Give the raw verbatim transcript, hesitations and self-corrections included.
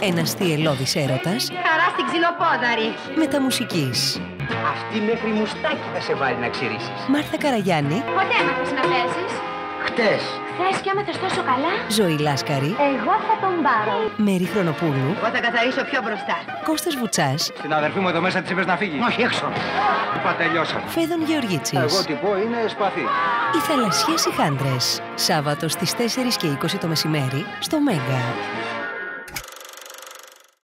Ένας θυελλώδης έρωτας. Χαρά στην ξυλοπόδαρη. Μεταμουσικής. Αυτή μέχρι μουστάκι θα σε βάλει να ξυρίσεις. Μάρθα Καραγιάννη. Πότε έμαθες να παίζεις? Χτες. Χθες κι έμαθες τόσο καλά. Ζωή Λάσκαρη. Εγώ θα τον πάρω. Μέρη Χρονοπούλου. Εγώ θα καθαρίσω πιο μπροστά. Κώστας Βουτσάς. Στην αδερφή μου εδώ μέσα της είπες να φύγει. Όχι, έξω. Είπα τελειώσαμε. Φέδων Γεωργίτσης. Εγώ τι πω, είναι σπαθί. Οι θαλασσιές οι Χάντρες. Σάββατο στις τέσσερις και είκοσι το μεσημέρι στο Μέγκα.